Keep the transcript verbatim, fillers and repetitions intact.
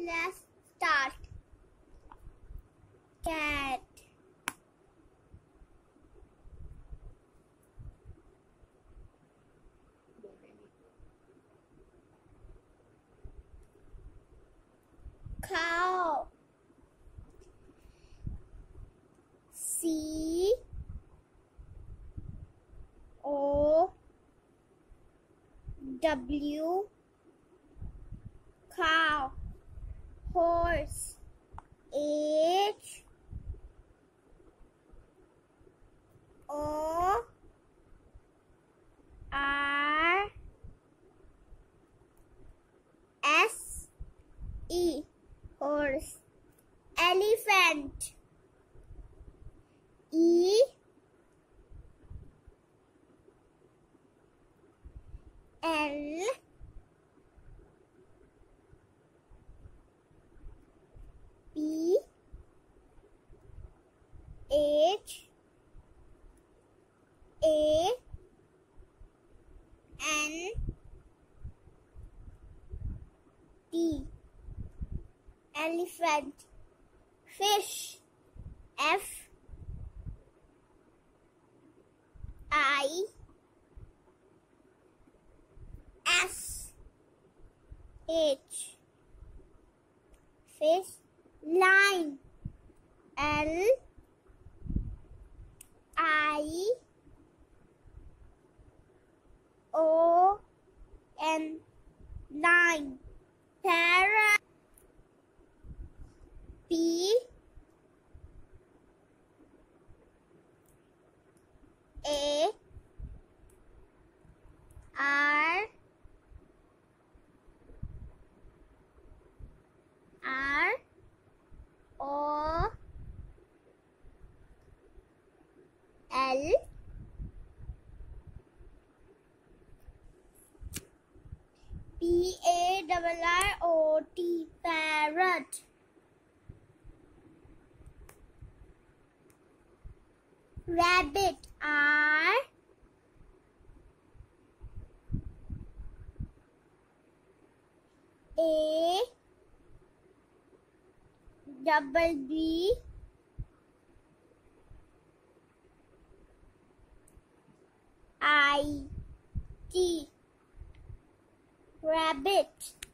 Let's start. Cat. Cow. C O W. Cow. Horse. H O R S E. Horse. Elephant. E L P H A N T. Elephant. Fish. F I S H. Fish. Line. L I O N. Line. Parrot. P A R R O L P A R R O T. Parrot. Rabbit. R A double B I T. Rabbit.